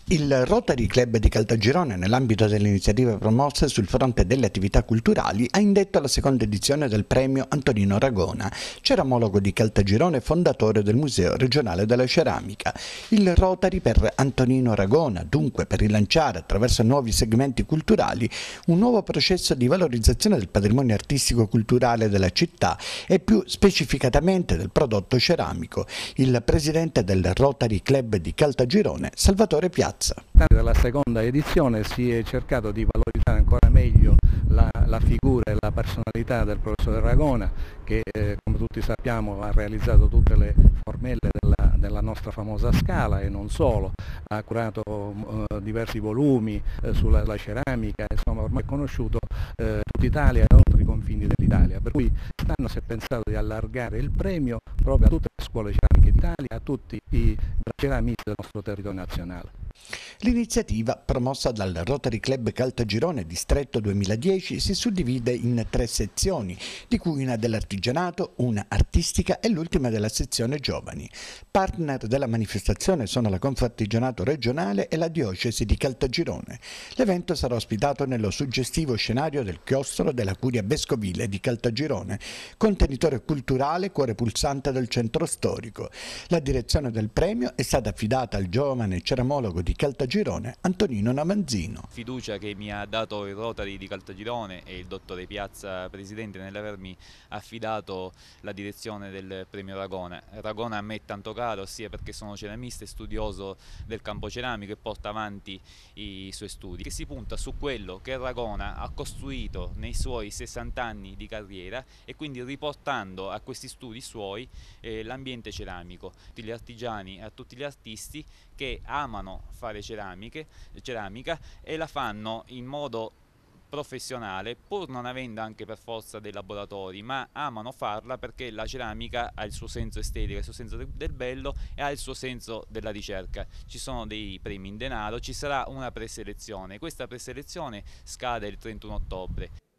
Il Rotary Club di Caltagirone, nell'ambito delle iniziative promosse sul fronte delle attività culturali, ha indetto la seconda edizione del premio Antonino Ragona, ceramologo di Caltagirone e fondatore del Museo regionale della ceramica. Il Rotary per Antonino Ragona, dunque, per rilanciare attraverso nuovi segmenti culturali un nuovo processo di valorizzazione del patrimonio artistico-culturale della città e più specificatamente del prodotto ceramico. Il presidente del Rotary Club di Caltagirone, Salvatore Piazza. Dalla seconda edizione si è cercato di valorizzare ancora meglio la figura e la personalità del professore Ragona, che come tutti sappiamo ha realizzato tutte le formelle della nostra famosa Scala e non solo, ha curato diversi volumi sulla ceramica, insomma ormai è conosciuto tutta Italia e oltre i confini dell'Italia, per cui quest'anno si è pensato di allargare il premio proprio a tutte le scuole ceramiche d'Italia, a tutti i ceramisti del nostro territorio nazionale. L'iniziativa, promossa dal Rotary Club Caltagirone Distretto 2010, si suddivide in 3 sezioni, di cui una dell'artigianato, una artistica e l'ultima della sezione giovani. Partner della manifestazione sono la Confartigianato regionale e la diocesi di Caltagirone. L'evento sarà ospitato nello suggestivo scenario del chiostro della Curia Vescovile di Caltagirone, contenitore culturale cuore pulsante del centro storico. La direzione del premio è stata affidata al giovane ceramologo di Caltagirone, Antonino Namanzino. Fiducia che mi ha dato il Rotary di Caltagirone e il dottore Piazza presidente nell'avermi affidato la direzione del premio Ragona. Ragona a me è tanto caro, sia perché sono ceramista e studioso del campo ceramico e porta avanti i suoi studi, che si punta su quello che Ragona ha costruito nei suoi 60 anni di carriera e quindi riportando a questi studi suoi l'ambiente ceramico, tutti gli artigiani e a tutti gli artisti che amano fare ceramica e la fanno in modo professionale, pur non avendo anche per forza dei laboratori, ma amano farla perché la ceramica ha il suo senso estetico, il suo senso del bello e ha il suo senso della ricerca. Ci sono dei premi in denaro, ci sarà una preselezione, questa preselezione scade il 31 ottobre.